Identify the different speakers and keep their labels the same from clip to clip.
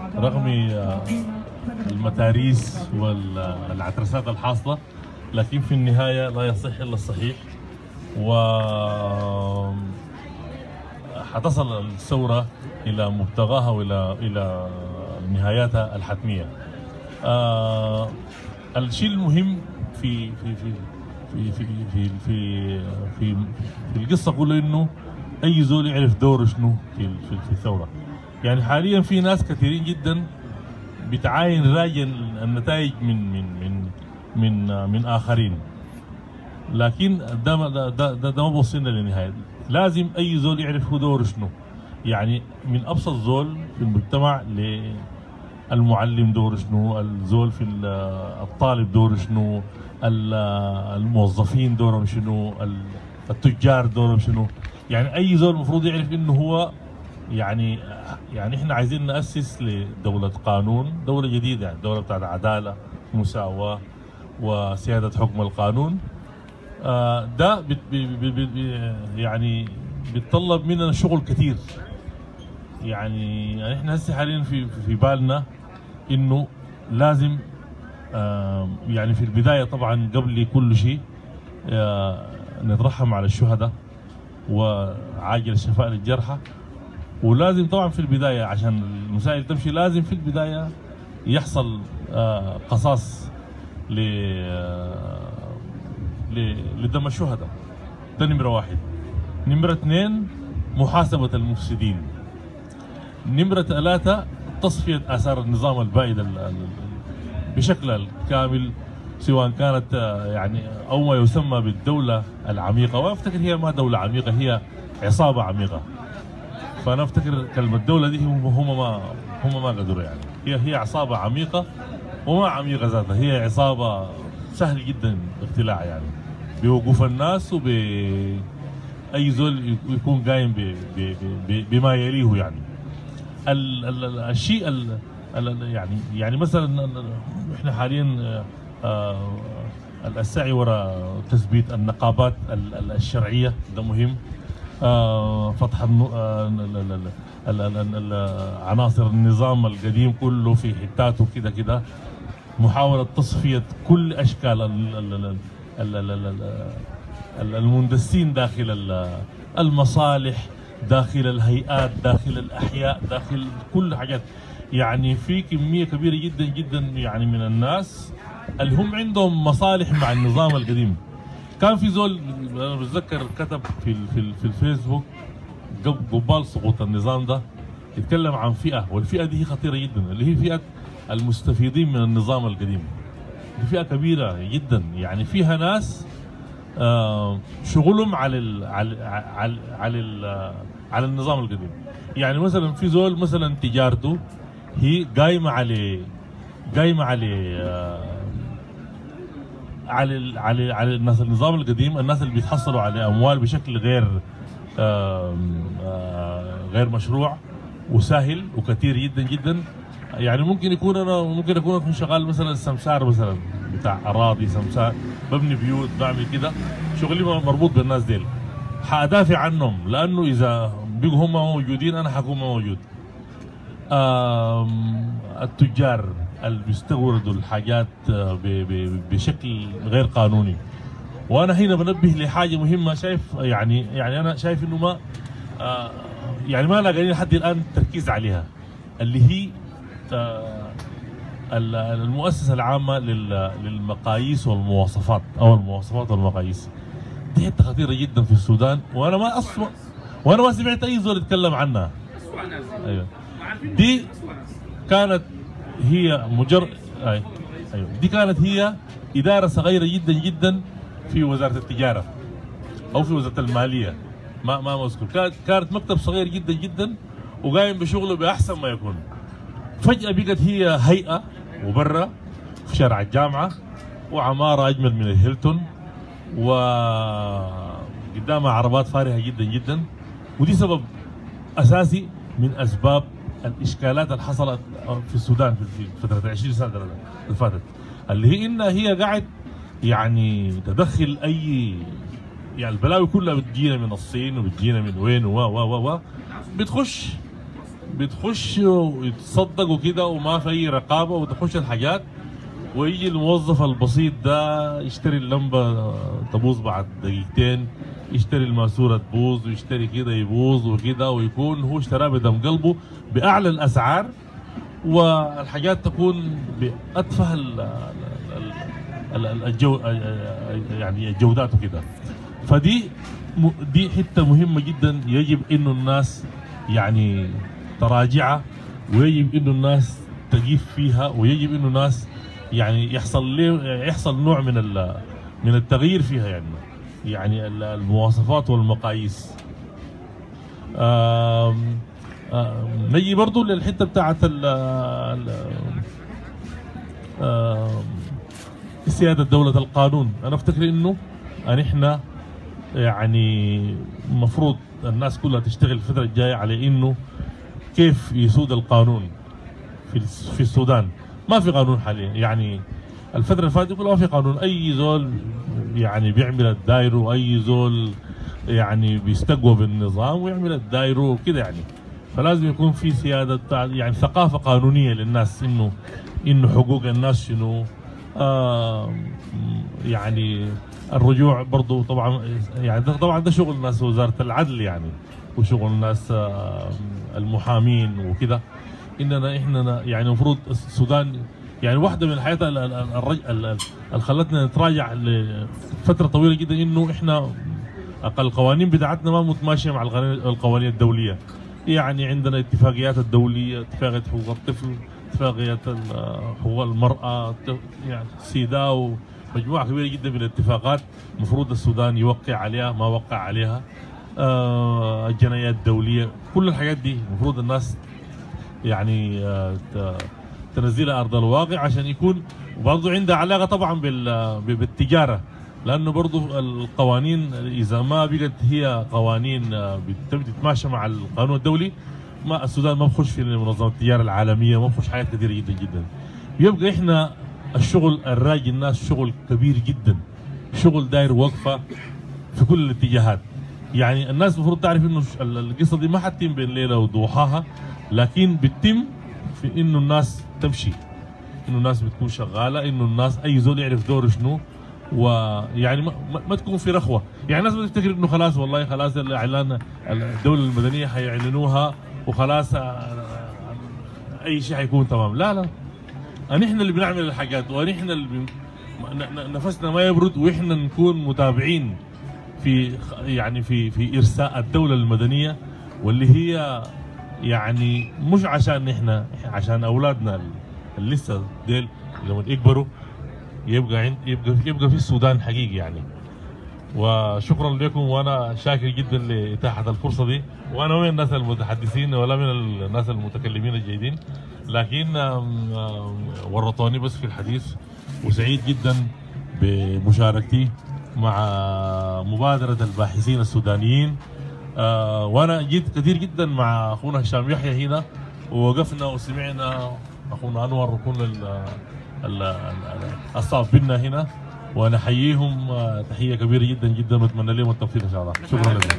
Speaker 1: رغم المتاريس والعترسات الحاصلة، لكن في النهاية لا يصح إلا الصحيح، و حتصل الثورة إلى مبتغاها وإلى نهاياتها الحتمية. الشيء المهم في في في في في في في في, في القصة كلها إنه أي زول يعرف دوره شنو في الثورة. يعني حاليا في ناس كثيرين جدا بتعاين راجل النتائج من آخرين، لكن ده ما بوصلنا للنهاية. لازم أي زول يعرف هو دوره شنو. يعني من أبسط زول في المجتمع للمعلم دوره شنو، الزول في الطالب دوره شنو، الموظفين دورهم شنو، التجار دورهم شنو. يعني أي زول المفروض يعرف إنه هو يعني إحنا عايزين نأسس لدولة قانون، دولة جديدة، يعني دولة بتاعت عدالة مساواة وسيادة حكم القانون. ده يعني بيتطلب مننا شغل كثير. يعني احنا هسه حاليا في بالنا انه لازم يعني في البدايه طبعا قبل كل شيء نترحم على الشهداء وعاجل الشفاء للجرحى، ولازم طبعا في البدايه عشان المسائل تمشي لازم في البدايه يحصل قصاص لدم الشهداء. ده نمرة واحد. نمرة اثنين محاسبة المفسدين. نمرة ثلاثة تصفية آثار النظام البائد بشكل الكامل، سواء كانت يعني أو ما يسمى بالدولة العميقة، وأفتكر هي ما دولة عميقة، هي عصابة عميقة. فأنا أفتكر كلمة الدولة دي هم ما قدروا، يعني هي عصابة عميقة وما عميقة ذاتها، هي عصابة سهل جدا اقتلاع، يعني بوقوف الناس وبأي زول يكون قايم بما يليه. يعني الشيء يعني مثلا احنا حاليا السعي وراء تثبيت النقابات الشرعية ده مهم. فتح عناصر النظام القديم كله في حتاته كده، محاولة تصفية كل أشكال المندسين داخل المصالح، داخل الهيئات، داخل الأحياء، داخل كل حاجات. يعني في كمية كبيرة جدا جدا يعني من الناس اللي هم عندهم مصالح مع النظام القديم. كان في زول أنا بتذكر كتب في الفيسبوك قبال سقوط النظام ده، يتكلم عن فئة، والفئة دي هي خطيرة جدا، اللي هي فئة المستفيدين من النظام القديم. دي فئة كبيرة جدا، يعني فيها ناس شغلهم على النظام القديم. يعني مثلا في زول مثلا تجارته هي قايمة على على الناس النظام القديم، الناس اللي بيتحصلوا على اموال بشكل غير مشروع وسهل وكثير جدا جدا. يعني ممكن اكون شغال مثلا سمسار، مثلا بتاع اراضي، سمسار، ببني بيوت، بعمل كده، شغلي مربوط بالناس ديل، حادافع عنهم، لانه اذا بقوا هم موجودين انا حكون موجود. التجار اللي بيستوردوا الحاجات بشكل غير قانوني، وانا هنا بنبه لحاجه مهمه. شايف يعني انا شايف انه ما يعني ما لاقيين لحد الان تركيز عليها، اللي هي المؤسسه العامه للمقاييس والمواصفات، او المواصفات والمقاييس. دي حته خطيره جدا في السودان، وانا ما سمعت اي زول يتكلم عنها. ايوه دي كانت هي ايوه دي كانت هي اداره صغيره جدا جدا في وزاره التجاره او في وزاره الماليه، ما اذكر، كانت مكتب صغير جدا جدا وقايم بشغله باحسن ما يكون. فجاه بقت هي هيئه وبرا في شارع الجامعه، وعماره اجمل من الهيلتون، وقدامها عربات فارهه جدا جدا. ودي سبب اساسي من اسباب الاشكالات اللي حصلت في السودان في فتره 20 سنه اللي فاتت، اللي هي انها هي قاعد يعني تدخل اي يعني البلاوي كلها بتجينا من الصين وبتجينا من وين بتخش بتخش ويتصدق وكده وما في اي رقابه، وتخش الحاجات ويجي الموظف البسيط ده يشتري اللمبه تبوظ بعد دقيقتين، يشتري الماسوره تبوظ، ويشتري كده يبوظ وكده، ويكون هو اشتراه بدم قلبه باعلى الاسعار، والحاجات تكون باتفه يعني الجودات وكده. دي حته مهمه جدا يجب انه الناس يعني تراجعها، ويجب انه الناس تقيف فيها، ويجب انه الناس يعني يحصل نوع من التغيير فيها، يعني المواصفات والمقاييس. نجي برضو للحته بتاعت سياده دوله القانون. انا افتكر انه احنا يعني المفروض الناس كلها تشتغل الفتره الجايه على انه كيف يسود القانون في السودان. ما في قانون حاليا، يعني الفتره اللي فاتت كلها ما في قانون. اي زول يعني بيعمل الدايره، واي زول يعني بيستقوى بالنظام ويعمل الدايره وكده يعني. فلازم يكون في سياده يعني ثقافه قانونيه للناس، انه حقوق الناس شنو. يعني الرجوع برضه طبعا ده شغل ناس وزاره العدل يعني، وشغل ناس المحامين وكده. احنا يعني المفروض السودان يعني واحده من الحاجات اللي خلتنا نتراجع لفتره طويله جدا انه احنا القوانين بتاعتنا ما متماشيه مع القوانين الدوليه. يعني عندنا اتفاقيات الدوليه، اتفاقيه حقوق الطفل، اتفاقيه حقوق المراه، يعني سيداو، مجموعه كبيره جدا من الاتفاقات المفروض السودان يوقع عليها، ما وقع عليها. الجنايات الدوليه، كل الحاجات دي المفروض الناس يعني تنزلها ارض الواقع عشان يكون برضه عندها علاقه طبعا بالتجاره، لانه برضه القوانين اذا ما بقت هي قوانين بتتماشى مع القانون الدولي، ما السودان ما بخش في منظمه التجاره العالميه، ما بخش حاجات كثيره جدا جدا. يبقى احنا الشغل الراجي الناس شغل كبير جدا، شغل داير وقفه في كل الاتجاهات. يعني الناس المفروض تعرف انه القصه دي ما حتتم بين ليله وضحاها، لكن بتتم في انه الناس تمشي، انه الناس بتكون شغاله، انه الناس اي زول يعرف دوره شنو، ويعني ما تكون في رخوه. يعني الناس بتفتكر انه خلاص والله خلاص الاعلان الدوله المدنيه حيعلنوها وخلاص اي شيء حيكون تمام. لا احنا اللي بنعمل الحاجات، ونحن اللي نفسنا ما يبرد، واحنا نكون متابعين في ارساء الدوله المدنيه، واللي هي يعني مش عشان احنا، عشان اولادنا اللي لسه ديل لما يكبروا يبقى في السودان حقيقي يعني. وشكرا لكم، وانا شاكر جدا لاتاحه الفرصه دي، وانا من الناس المتحدثين ولا من الناس المتكلمين الجيدين، لكن ورطوني بس في الحديث، وسعيد جدا بمشاركتي مع مبادره الباحثين السودانيين. وانا جيت كثير جدا مع اخونا هشام يحيى هنا، ووقفنا وسمعنا اخونا انور وكل الصاف بنا هنا، وانا احييهم تحيه كبيره جدا جدا، واتمنى لهم التوفيق ان شاء الله. شكرا لكم.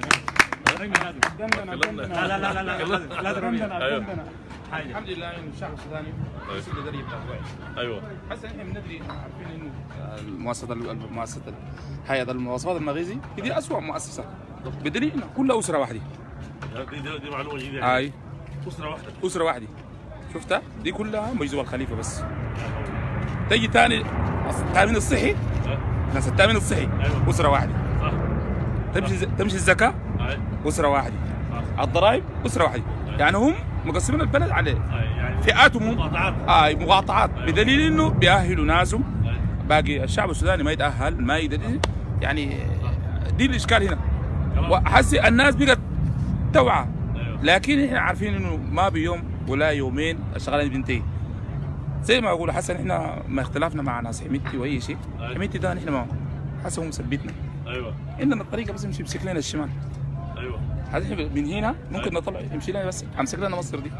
Speaker 2: الحمد لله انه الشعب السوداني وصل لدرجه كويس.
Speaker 1: ايوه
Speaker 2: هسه احنا بندري عارفين انه مؤسسه هيئه المواصفات المغيزي دي اسوء مؤسسه، بدليل انها كلها اسره واحده.
Speaker 1: دي معلومه جديده يعني.
Speaker 2: هاي اسره واحده شفتها؟ دي كلها مجزوة الخليفه بس. تيجي ثاني التامين الصحي، ناس التامين الصحي اسره واحده. صح. تمشي الزكاه اسره واحده. الضرائب اسره واحده. يعني هم مقسمين البلد على فئات مقاطعات بدليل انه بيأهلوا ناسهم، باقي الشعب السوداني ما يتأهل، ما يدري. يعني دي الاشكال هنا، وحسي الناس بقت توعى، لكن احنا عارفين انه ما بيوم ولا يومين الشغلانه بتنتهي. زي ما اقول حسن احنا ما اختلفنا مع ناس حميتي واي شيء، حميتي ده احنا ما حسن هو مثبتنا. ايوه عندنا الطريقه بس نمشي بسك لنا الشمال. ايوه من هنا ممكن نطلع نمشي لنا بس امسك لنا مصر دي.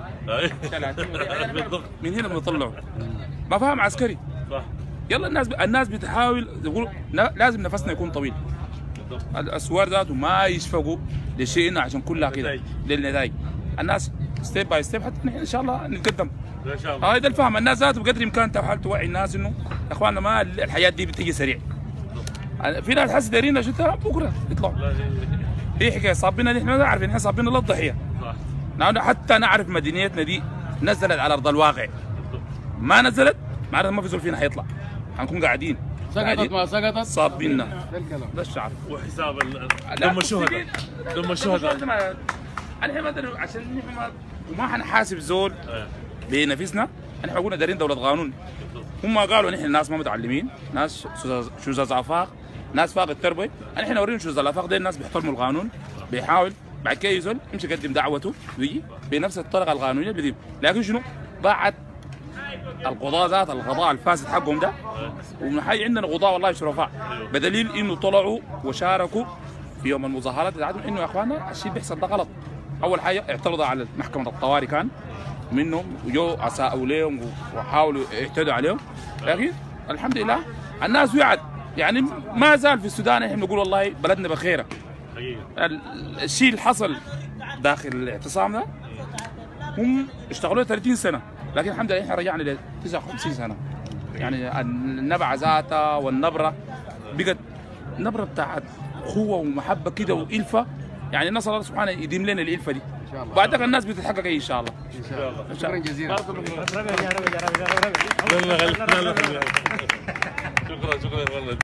Speaker 2: من هنا بنطلعه ما فاهم عسكري. صح. يلا الناس بتحاول تقول لازم نفسنا يكون طويل. الاسوار ذاته ما يشفقوا لشيء عشان كلها كده للنتائج. الناس ستيب باي ستيب حتى نحن ان شاء الله نتقدم.
Speaker 1: ان شاء الله.
Speaker 2: هذا الفهم الناس ذاته بقدر امكانها وحاول توعي الناس انه يا اخواننا ما الحياه دي بتجي سريع. في ناس حس دايرين شفتها بكره يطلعوا. هي حكايه صابنا نحن ما نعرف نحن صابنا للضحيه. صح. حتى نعرف مدينتنا دي نزلت على ارض الواقع. ما نزلت معناتها ما في زول فينا حيطلع. حنكون قاعدين.
Speaker 3: سقطت ما سقطت
Speaker 2: صابنا. ده الشعب.
Speaker 1: وحساب دم الشهداء. دم الشهداء.
Speaker 2: الحين ما ادري عشان نحن ما حنحاسب زول بنفسنا. احنا قلنا دارين دوله قانون. هم قالوا نحن ناس ما متعلمين، ناس شذاذ افاق، ناس فاق التربيه. احنا نوريهم شذاذ الافاق دي الناس بيحترموا القانون، بيحاول بعد كده يزول يمشي يقدم دعوته ويجي بنفس الطريقه القانونيه بيجيب. لكن شنو؟ بعد القضاء ذات القضاء الفاسد حقهم ده، ونحيي عندنا قضاء والله شرفاء بدليل انه طلعوا وشاركوا في يوم المظاهرات بتاعتهم انه يا اخوانا الشيء بيحصل ده غلط. اول حاجه اعترضوا على محكمه الطوارئ كان منهم وجو اساءوا لهم وحاولوا يعتدوا عليهم، لكن الحمد لله الناس وعد يعني ما زال في السودان احنا بنقول والله بلدنا بخيره. الشيء اللي حصل داخل الاعتصام ده هم اشتغلوا 30 سنه، لكن الحمد لله احنا رجعنا ل 59 سنه. يعني النبعه ذاتها والنبره بقت نبره بتاعت قوه ومحبه كده والفه، يعني نسال الله سبحانه يديم لنا الالفه دي ان شاء الله. بعدك الناس بتتحقق ان شاء الله.
Speaker 3: ان شاء الله. شكرا جزيلا.
Speaker 1: شكرا شكرا والله.